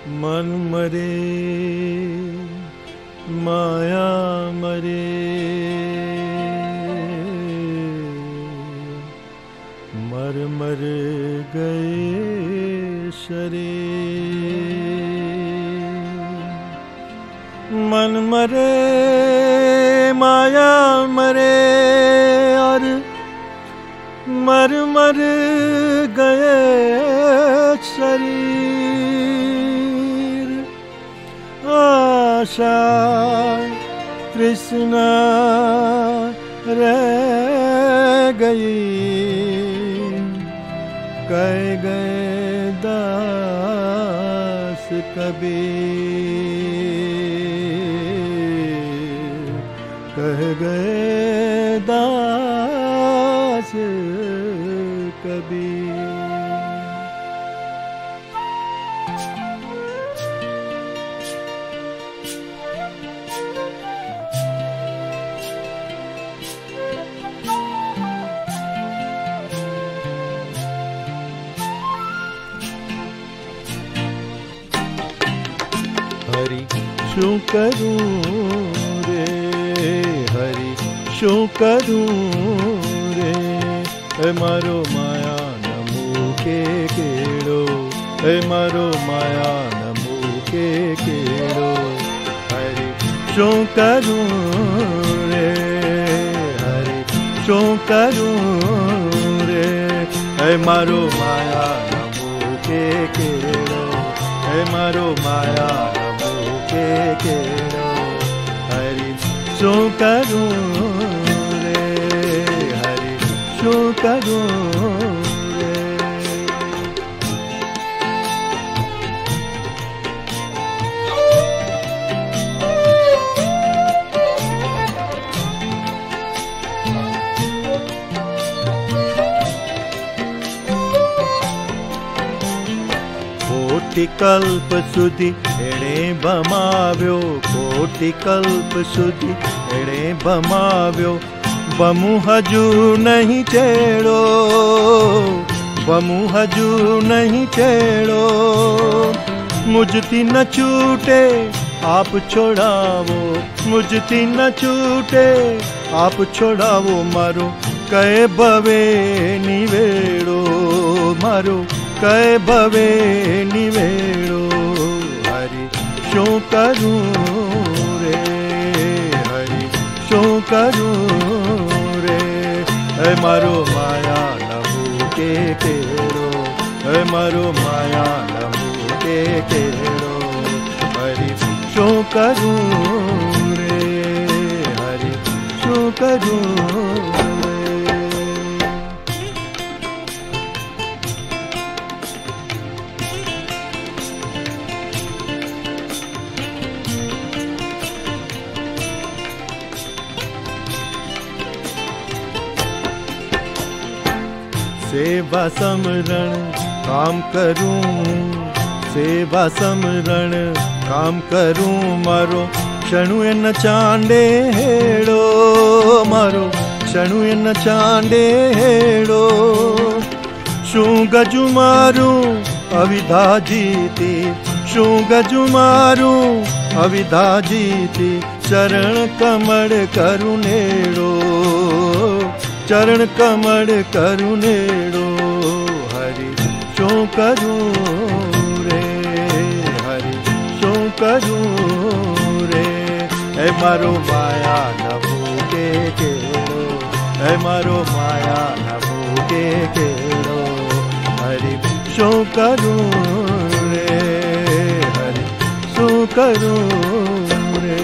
मन मरे माया मरे, मर मर गए शरीर। मन मरे माया मरे और मर मर गए शरीर। आशा तृष्णा रह गई, कह गए दास कबीर, कह गए दास कबीर। हरि शू करूं रे, हरि शू करूं रे, मारो माया नमो के केड़ो, मारो माया नमो के केड़ो। हरि शू करूं रे, हरि शू करूं रे, मारो माया नमो के केड़ो, मारो माया के केड़ो। हरि शू करूं रे, हरि शू करूं रे। कोटि कल्प सुधी एणे बमाव्यो, कोटि कल्प सुधी एणे बमाव्यो, बमु हजू नहीं चेड़ो, बमु हजू नहीं चेड़ो। मुझती न छूटे आप छोड़ावो, मुझती न छूटे आप छोड़ावो, मारो कहे बवे निवेड़ो, मारो कहे बवे निवेड़ो। हरि शू करूं रे, हरि शू करूं रे, मारो माया नमो के केड़ो, मारो माया नमो के केड़ो। हरि शू करूं रे, हरि शू करूं रे। सेवा समरण काम करूं, सेवा समरण काम करूं, मारो क्षणु न चांडे हेड़ो, मारो क्षणु न चांडे हेड़ो। शू गजु मारूं अविधा जीती, शू गजु मारूं अविधा जीती, चरण कमल करूं नेड़ो, चरण कमल करूं नेड़ो। हरि शू करूं रे, हरि शू करूं रे, मारो माया नमो के केड़ो, मारो माया नमो के केड़ो। हरि शू करूं रे, हरि शू करूं रे।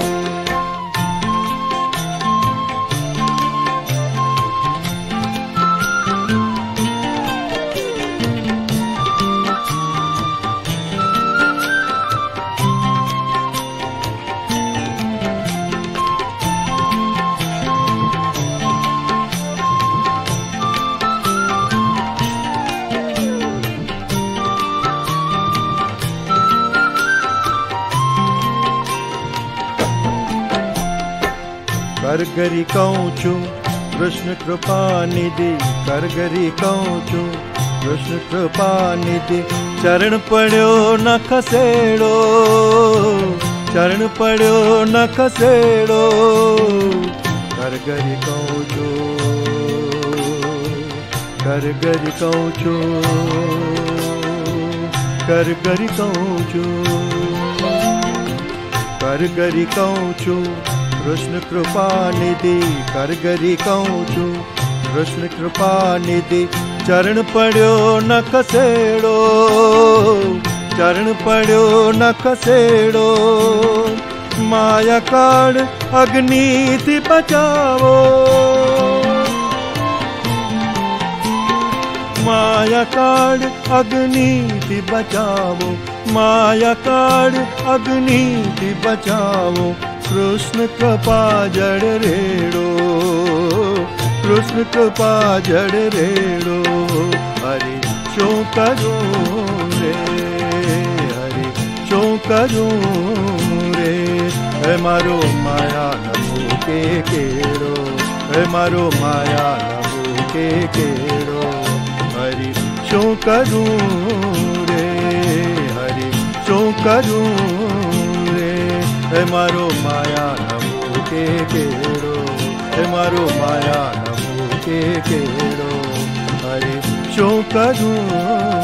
करगरी कहूँ छू कृष्ण कृपा निधि, करगरी कहूँ छू कृष्ण कृपा निधि। चरण पड़ो न खसेड़ो, चरण पड़ो न खसेड़ो, करगरी कहूँ छो, करगरी कहूँ छो, करगरी कहूँ छो, करगरी कहूँ छो, कृष्ण कृपा निधि। करगरी कहूँ छो, कृष्ण कृपा निधि। चरण पड़ो न खसेड़ो, चरण पड़ो न खसेड़ो, माया काल अग्नि थी बचावो, माया काल अग्नि थी बचावो, माया काल अग्नि थी बचावो। कृष्ण कृपा जड़ रेड़ो, कृष्ण कृपा जड़ रेड़ो, हरि शो करूं रे, हरि शो करूं रे। है मारो माया नमो के केड़ो, है मारो माया नमो के केड़ो, हरि शो करूं रे, हरि शो करूं रे। है मारो माया नमो के केड़ो, है मारो माया नमो के केड़ो, हरि शो करूं।